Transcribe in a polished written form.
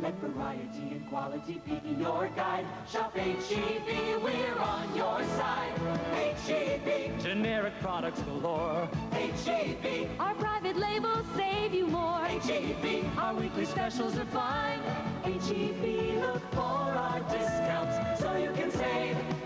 Let variety and quality be your guide. Shop HEB, we're on your side. HEB. Generic products galore. HEB. Our private labels save you more. HEB. Our weekly specials are fine. HEB, look for our discounts so you can save.